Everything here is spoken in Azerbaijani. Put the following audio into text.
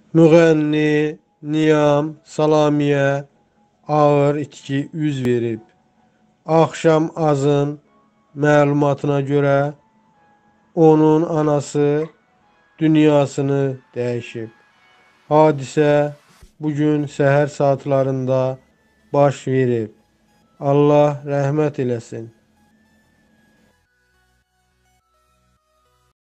Müğənni Niyam Salamiyə ağır içki üz verib. Axşam azın məlumatına görə onun anası dünyasını dəyişib. Hadisə bugün səhər saatlarında baş verib. Allah rəhmət eləsin.